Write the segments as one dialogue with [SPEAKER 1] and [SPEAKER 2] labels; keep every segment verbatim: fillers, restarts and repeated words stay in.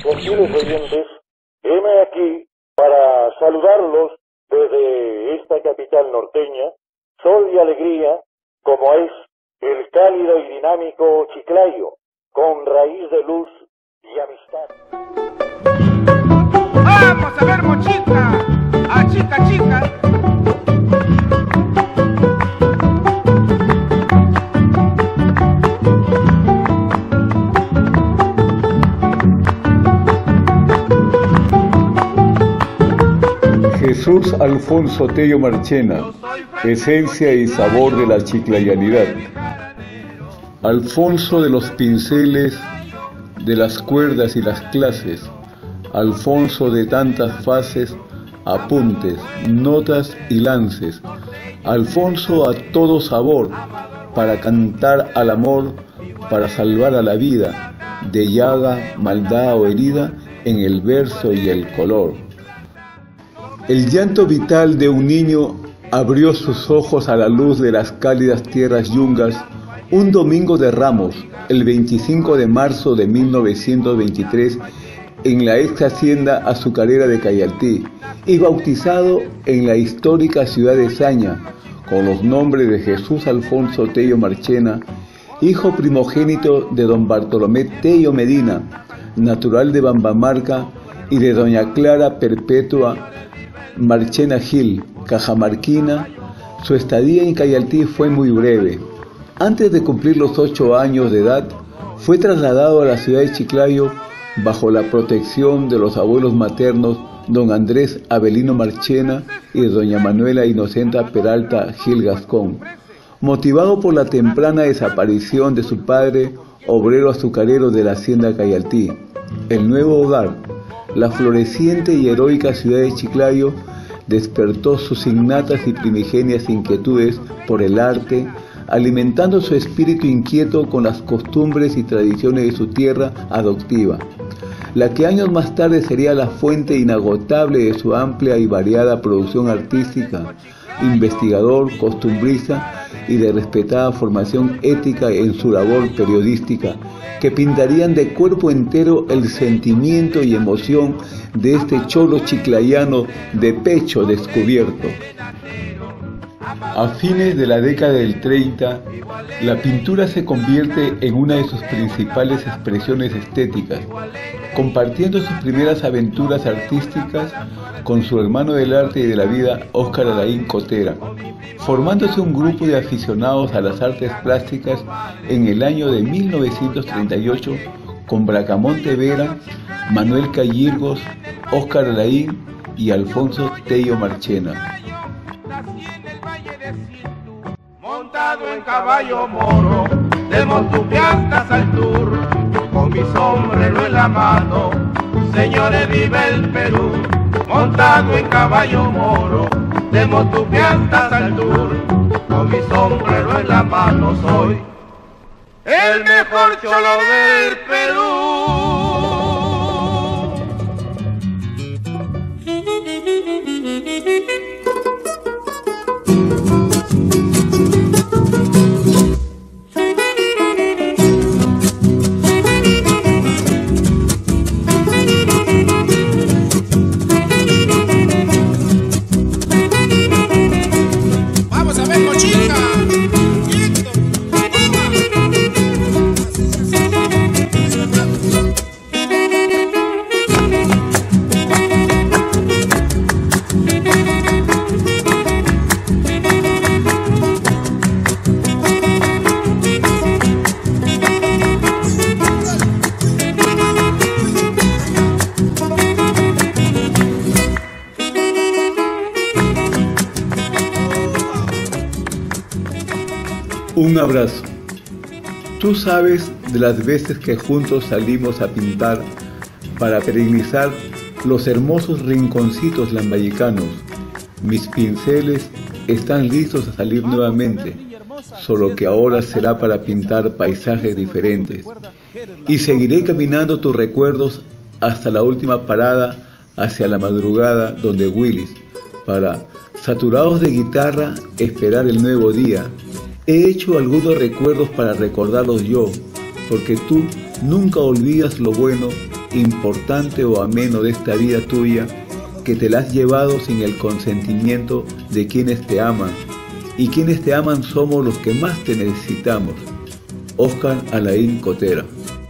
[SPEAKER 1] gentiles oyentes, heme aquí para saludarlos desde esta capital norteña, sol y alegría, como es el cálido y dinámico Chiclayo, con raíz de luz y amistad.
[SPEAKER 2] ¡Vamos a ver, mochica! ¡A chica, chica!
[SPEAKER 3] Jesús Alfonso Tello Marchena, esencia y sabor de la chiclayanidad. Alfonso de los pinceles, de las cuerdas y las clases. Alfonso de tantas fases, apuntes, notas y lances. Alfonso a todo sabor, para cantar al amor, para salvar a la vida, de llaga, maldad o herida, en el verso y el color. El llanto vital de un niño abrió sus ojos a la luz de las cálidas tierras yungas un domingo de Ramos, el veinticinco de marzo de mil novecientos veintitrés, en la ex hacienda azucarera de Cayaltí, y bautizado en la histórica ciudad de Saña, con los nombres de Jesús Alfonso Tello Marchena, hijo primogénito de don Bartolomé Tello Medina, natural de Bambamarca, y de doña Clara Perpetua Marchena Gil, cajamarquina. Su estadía en Cayaltí fue muy breve. Antes de cumplir los ocho años de edad, fue trasladado a la ciudad de Chiclayo bajo la protección de los abuelos maternos don Andrés Avelino Marchena y doña Manuela Inocenta Peralta Gil Gascón, motivado por la temprana desaparición de su padre, obrero azucarero de la hacienda Cayaltí. El nuevo hogar, la floreciente y heroica ciudad de Chiclayo, despertó sus innatas y primigenias inquietudes por el arte, alimentando su espíritu inquieto con las costumbres y tradiciones de su tierra adoptiva, la que años más tarde sería la fuente inagotable de su amplia y variada producción artística, investigador, costumbrista y de respetada formación ética en su labor periodística, que pintarían de cuerpo entero el sentimiento y emoción de este cholo chiclayano de pecho descubierto. A fines de la década del treinta, la pintura se convierte en una de sus principales expresiones estéticas, compartiendo sus primeras aventuras artísticas con su hermano del arte y de la vida, Óscar Alain Cotera, formándose un grupo de aficionados a las artes plásticas en el año de mil novecientos treinta y ocho con Bracamonte Vera, Manuel Callirgos, Óscar Alain y Alfonso Tello Marchena.
[SPEAKER 2] Montado en caballo moro, de Montupiastas al tour, con mi sombrero en la mano, señores, vive el Perú. Montado en caballo moro, de Montupiastas al tour, con mi sombrero en la mano, soy el mejor cholo del Perú.
[SPEAKER 3] Un abrazo. Tú sabes de las veces que juntos salimos a pintar para perenizar los hermosos rinconcitos lambayecanos. Mis pinceles están listos a salir nuevamente, solo que ahora será para pintar paisajes diferentes. Y seguiré caminando tus recuerdos hasta la última parada hacia la madrugada donde Willis, para, saturados de guitarra, esperar el nuevo día. He hecho algunos recuerdos para recordarlos yo, porque tú nunca olvidas lo bueno importante o ameno de esta vida tuya que te la has llevado sin el consentimiento de quienes te aman, y quienes te aman somos los que más te necesitamos. Óscar Alain Cotera.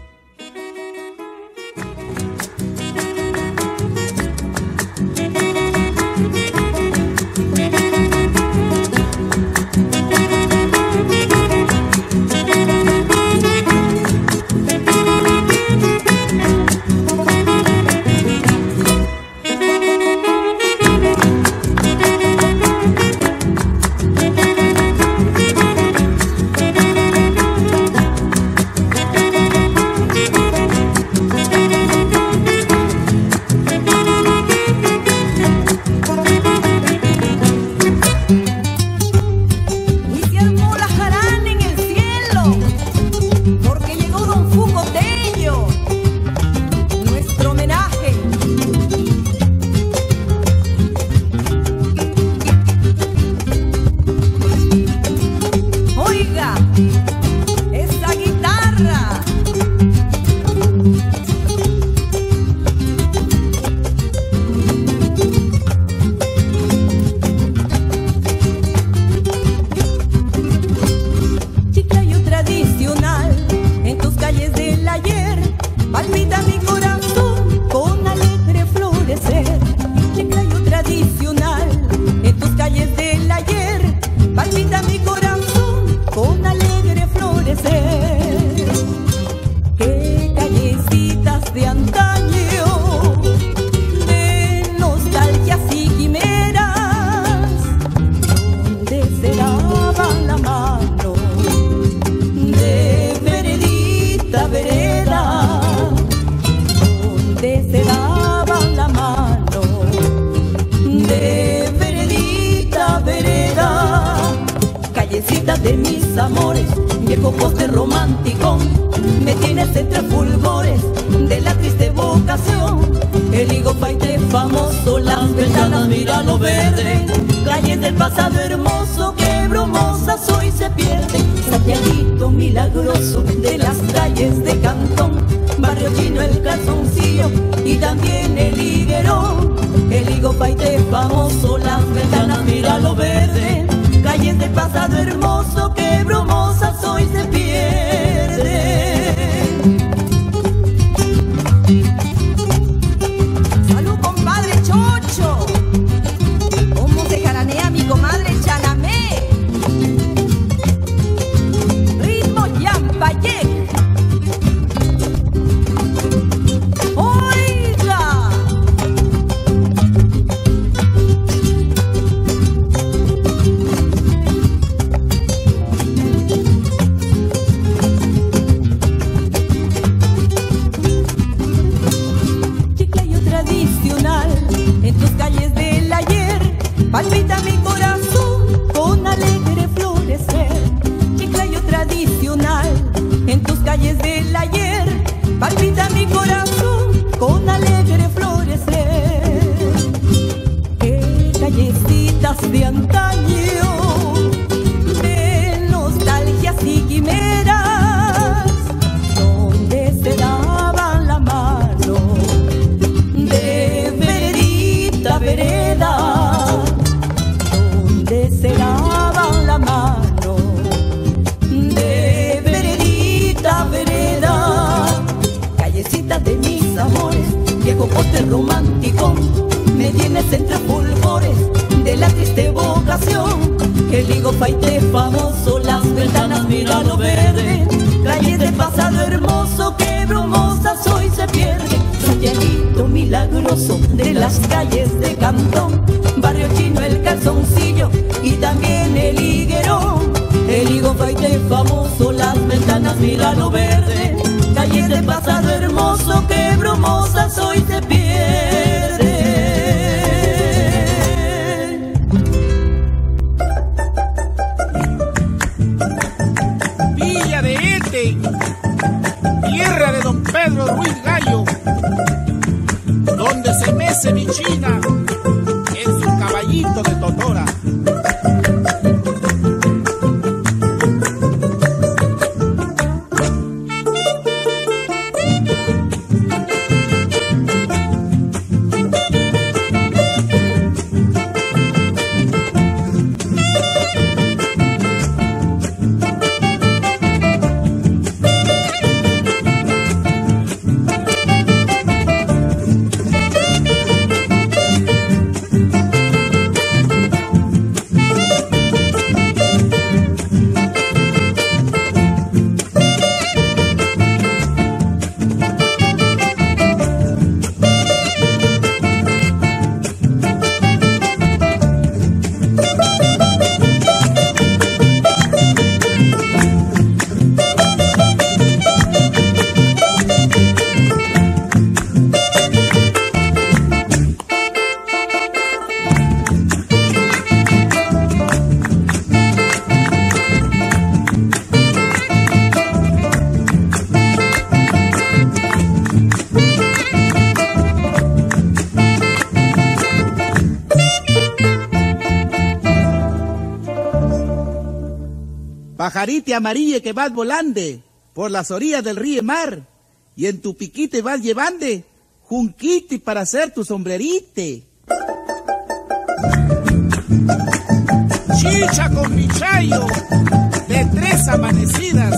[SPEAKER 4] De mis amores, viejo poste romántico, me tienes entre fulgores de la triste vocación. El higo faite famoso, las ventanas mira lo verde, calles del pasado hermoso que bromosas hoy se pierden. Santiaguito milagroso de las calles de Cantón, barrio chino el calzoncillo y también el higuerón. El higo faite famoso, las ventanas mira lo verde, calles del pasado hermoso que bromosas hoy se pierden.
[SPEAKER 5] Salud, compadre Chocho. ¿Cómo se jaranea mi comadre Chanamé? Ritmo Yampayek. ¡Oiga!
[SPEAKER 4] Palpita mi corazón con alegre florecer, chiclayo tradicional en tus calles del ayer. Palpita mi corazón con alegre florecer. Qué callecitas de antaño, de nostalgias y quimeras, donde se daban la mano, de veredita a vereda, se daban la mano, de veredita a vereda. Callecitas de mis amores, viejo poste romántico, me tienes entre fulgores de la triste vocación. El higo faite famoso, las ventanas mira lo verde, calles del pasado hermoso que bromosas hoy se pierden. Santiaguito milagroso de las calles de Cantón, barrio chino el calzoncillo y también el higuerón. El higo faite famoso, las ventanas mira lo verde, calles del pasado hermoso que bromosas hoy se pierden.
[SPEAKER 2] Villa de Ete, tierra de don Pedro Ruiz Gallo, donde se mece mi china en su caballito de totora.
[SPEAKER 6] pajarite amarille que vas volande por las orillas del río mar, y en tu piquite vas llevande junquiti para hacer tu sombrerite. Chicha con pichayo de tres amanecidas.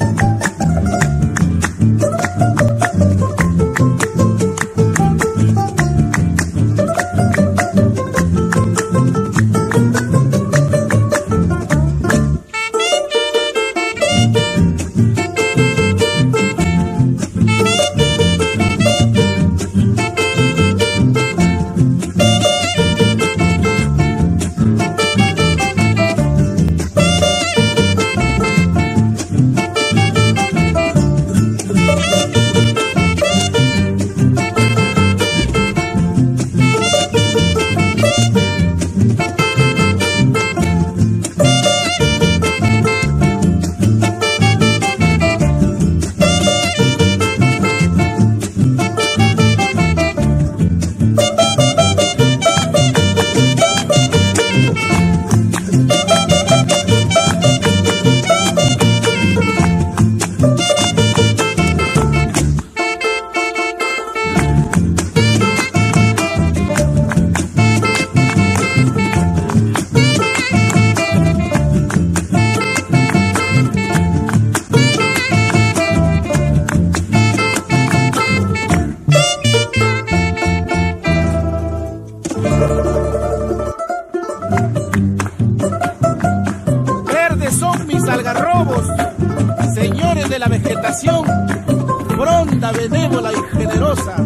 [SPEAKER 6] Algarrobos, señores de la vegetación, fronda benévola y generosa.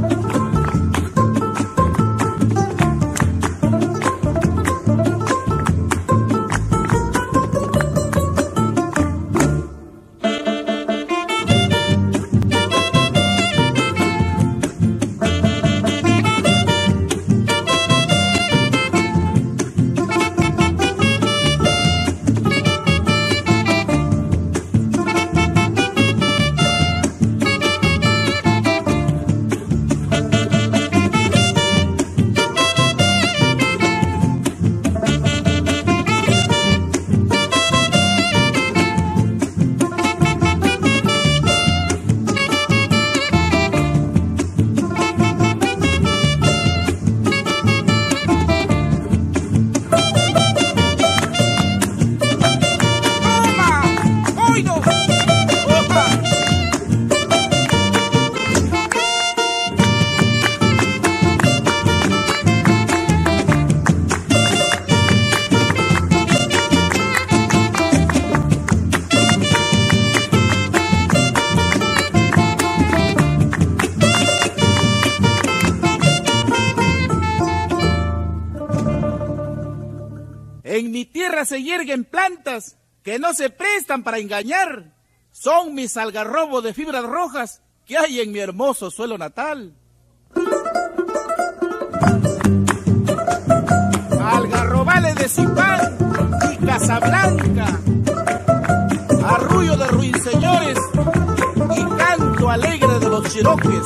[SPEAKER 6] En mi tierra se yerguen plantas que no se prestan para engañar. Son mis algarrobos de fibras rojas que hay en mi hermoso suelo natal. Algarrobales de Zipán y Casablanca, arrullo de ruiseñores y canto alegre de los chiroques.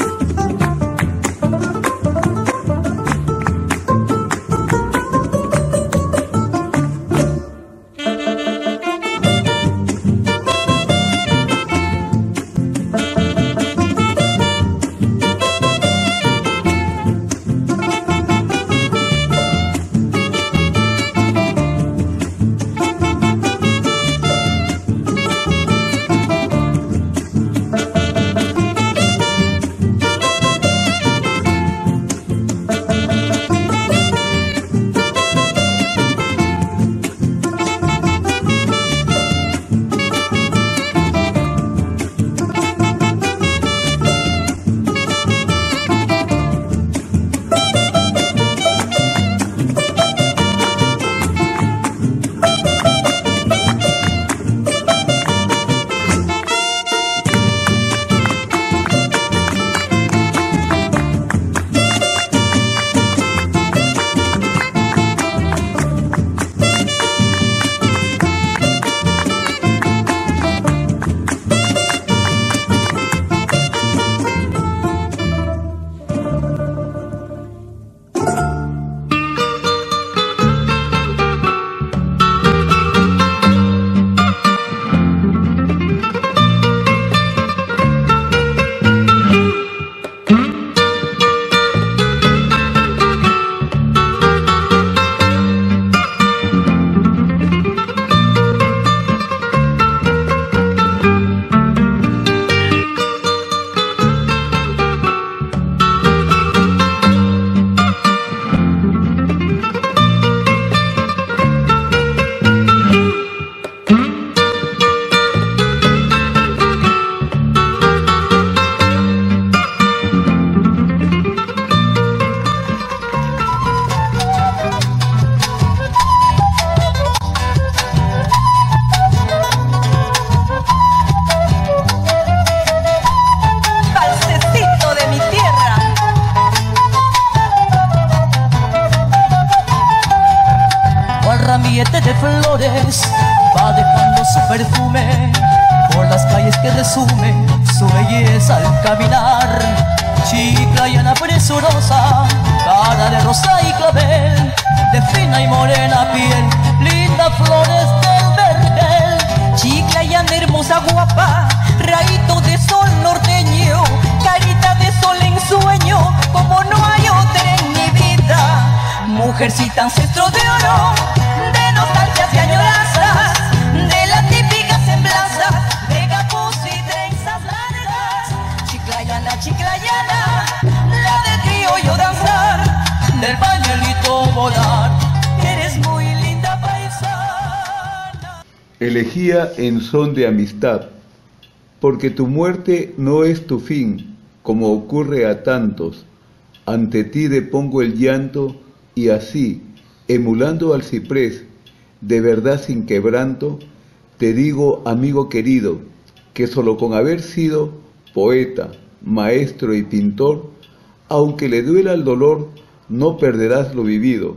[SPEAKER 7] flores va dejando su perfume por las calles que resume su belleza al caminar. Chiclayana presurosa, cara de rosa y clavel, de fina y morena piel, lindas flores del vergel.
[SPEAKER 5] Chiclayana hermosa guapa, rayito de sol norteño, carita de sol en sueño, como no hay otra en mi vida.
[SPEAKER 7] Mujercita ancestro de oro,
[SPEAKER 5] de nostalgias y añoranzas, de la típica semblanza, de capuz y trenzas largas.
[SPEAKER 7] Chiclayana, chiclayana,
[SPEAKER 5] la de criollo danzar,
[SPEAKER 7] del pañuelito volar,
[SPEAKER 5] eres muy linda paisana.
[SPEAKER 3] Elegía en son de amistad, porque tu muerte no es tu fin, como ocurre a tantos. Ante ti depongo el llanto, y así, emulando al ciprés, de verdad sin quebranto, te digo, amigo querido, que solo con haber sido poeta, maestro y pintor, aunque le duela el dolor, no perderás lo vivido.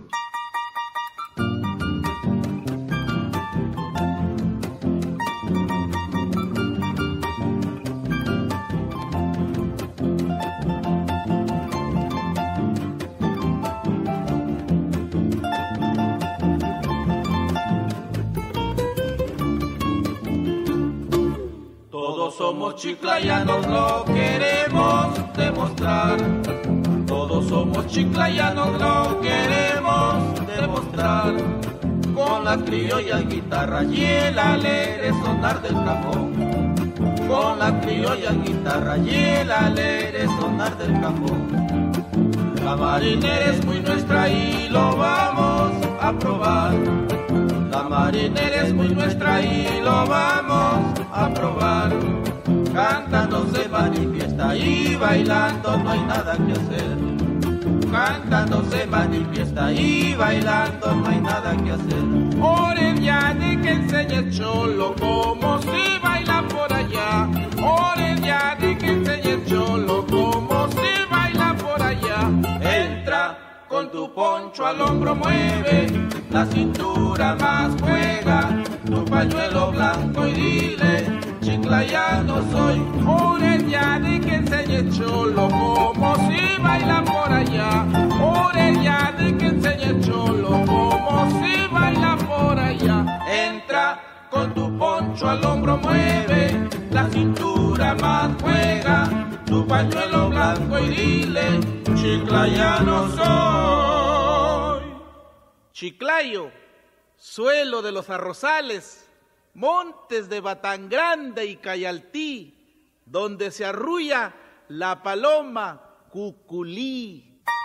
[SPEAKER 2] Todos somos chiclayanos, lo queremos demostrar. Todos somos chiclayanos, lo queremos demostrar. Con la criolla guitarra y el alegre sonar del cajón. Con la criolla guitarra y el alegre sonar del cajón. La marinera es muy nuestra y lo vamos a probar. La marinera es muy nuestra y lo vamos a probar. Cantando se manifiesta y bailando no hay nada que hacer. Cantando se manifiesta y bailando no hay nada que hacer. Orella de que enseña el cholo como se baila por allá. Orella de que enseña el cholo como se baila por allá. Entra con tu poncho al hombro, mueve la cintura más juega, tu pañuelo blanco y dile, chiclayano soy. Orella de que enseñe el cholo como se baila por allá. Orella de que enseñe el cholo como se baila por allá. Entra con tu poncho al hombro, mueve la cintura más juega, tu pañuelo blanco y dile, chiclayano soy.
[SPEAKER 6] Chiclayo, suelo de los arrozales, montes de Batangrande y Cayaltí, donde se arrulla la paloma cuculí.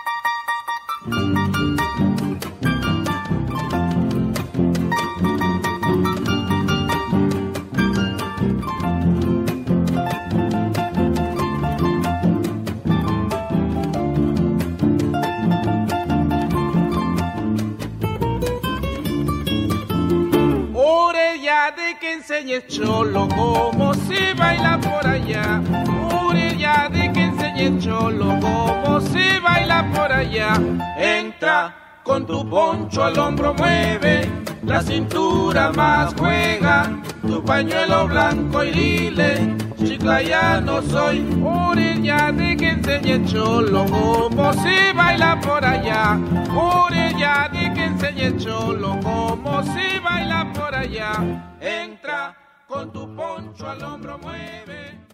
[SPEAKER 6] Orella de que enseñes cholo como se baila por allá. Orella de que enseñes cholo como se baila por allá.
[SPEAKER 2] Entra con tu poncho al hombro, mueve la cintura más juega, tu pañuelo blanco y dile, chiclayano soy.
[SPEAKER 6] Orella de que enseñe cholo como se baila por allá. Orella de que enseñe cholo como se baila por allá.
[SPEAKER 2] Entra con tu poncho al hombro, mueve